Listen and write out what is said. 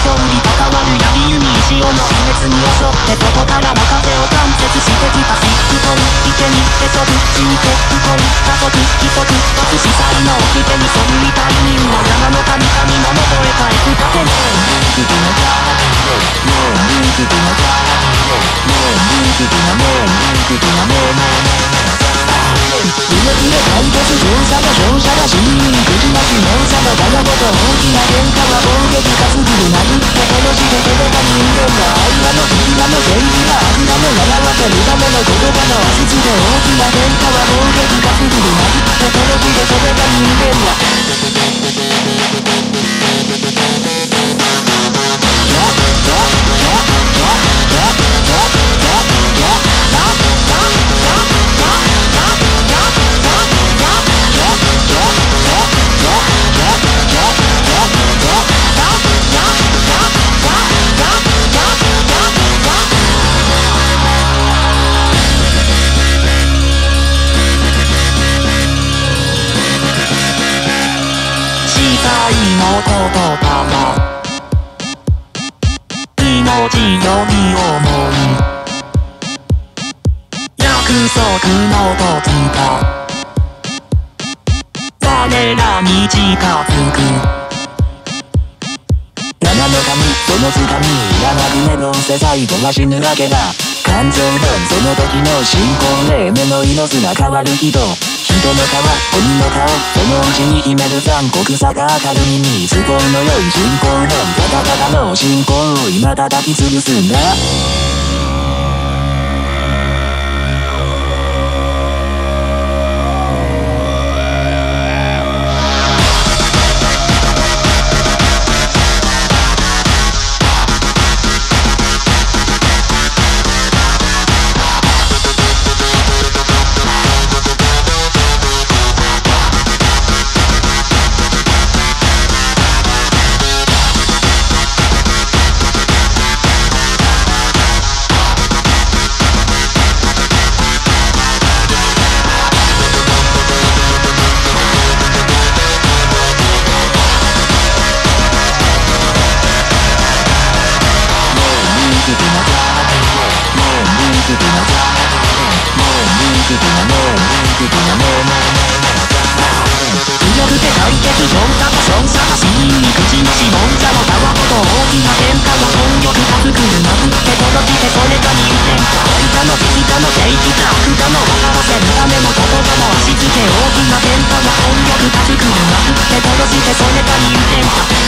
通り関わる槍弓石をの秘密に襲ってそこからの風を関節してきたシックコン池にへそぶちに結婚家族規則突死才の掟にそぐりたい人は山の神々の元へ帰すかけねえ動きで解決乗車が死に口なし猛者のただごと大きな喧嘩は暴撃かすぐる殴って殺して攻めた人間が愛の絆の政治が油の笑わせるための言葉の足つで大きな喧嘩は暴撃かすぐる殴って殺して攻めた人間のことから命より重い約束の時が我らに近づく山の神その掴み山船のせ最後は死ぬわけだ感情のその時の信仰霊目の色すら変わる人人の皮、鬼の顔、そのうちに秘める残酷さが明るみに都合の良い信仰論ガタガタの信仰を今叩き潰すんだ強くて解決上手が死人に口なしもんじゃのたわこと大きな喧嘩は本力が作る殴って殺してそれが人間か愛かの敵かの正義か悪かの笑わせるための言葉の足つけ大きな喧嘩は本力が作る殴って殺してそれが人間か